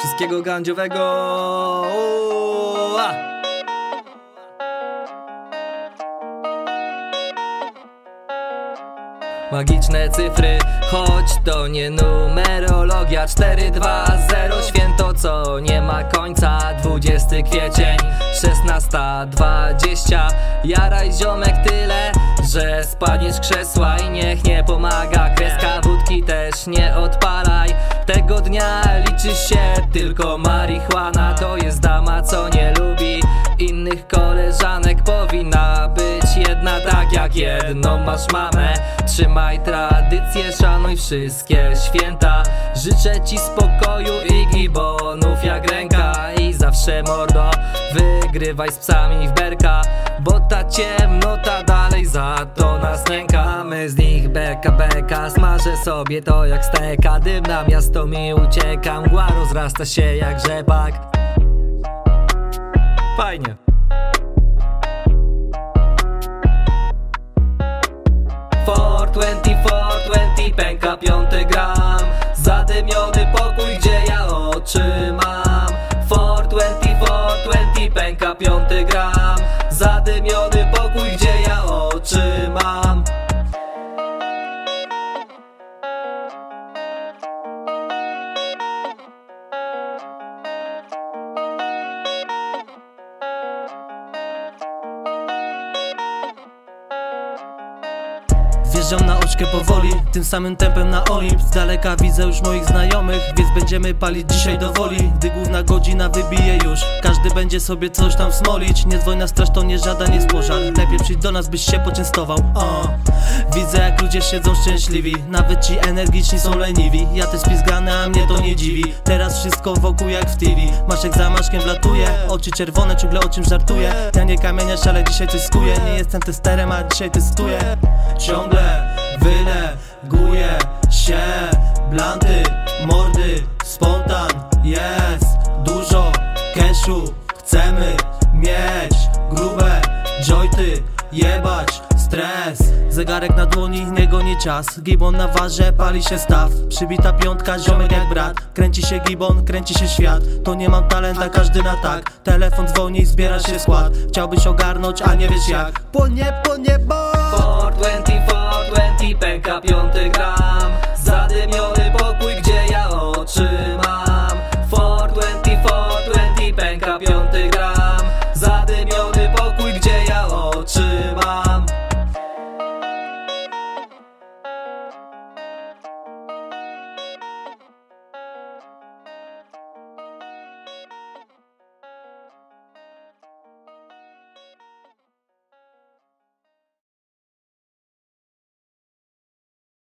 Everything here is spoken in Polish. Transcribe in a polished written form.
Wszystkiego gandziowego. Magiczne cyfry, choć to nie numerologia. 4-2-0, święto co nie ma końca. 20 kwiecień, 16:20. Jaraj ziomek tyle, że spadniesz z krzesła i niech nie pomaga. Kreska wódki też nie odpalaj. Tego dnia liczy się tylko marihuana. To jest dama co nie lubi innych koleżanek. Powinna być jedna tak jak jedną masz mamę. Trzymaj tradycję, szanuj wszystkie święta. Życzę ci spokoju i gibonów jak ręka. I zawsze mordo, wygrywaj z psami w berka, bo ta ciemnota dalej za to nas nęka. My z nich beka, smażę sobie to jak steka. Dym na miasto mi ucieka, mgła rozrasta się jak rzepak. Fajnie. 420 pęka 5 gram. Zadymiony pokój, gdzie ja oczy mam. 420 pęka 5 gram. Zadymiony pokój, gdzie ja oczy mam. Wjeżdżam na oczkę powoli, tym samym tempem na Olimp. Z daleka widzę już moich znajomych, więc będziemy palić dzisiaj do woli. Gdy główna godzina wybije już, każdy będzie sobie coś tam smolić. Nie dzwoń na straż, to nie żaden jest pożar. Lepiej przyjdź do nas, byś się poczęstował. Widzę jak ludzie siedzą szczęśliwi, nawet ci energiczni są leniwi. Ja też pizgany, a mnie to nie dziwi. Teraz wszystko wokół jak w TV. Maszek za maszkiem wlatuje, oczy czerwone, ciągle o czym żartuje. Ja nie kamieniarz, ale dzisiaj coś skuję. Nie jestem testerem, a dzisiaj testuję. Ciągle wyleguje się blanty, mordy, spontan. Jest dużo cashu, chcemy mieć grube jointy, jebać stres. Zegarek na dłoni, nie goni czas. Gibon na warze, pali się staw. Przybita piątka, ziomek jak brat. Kręci się gibon, kręci się świat. To nie mam talenta, każdy na tak. Telefon dzwoni i zbiera się skład. Chciałbyś ogarnąć, a nie wiesz jak. Płonie, bo 420 pęka 5 gram.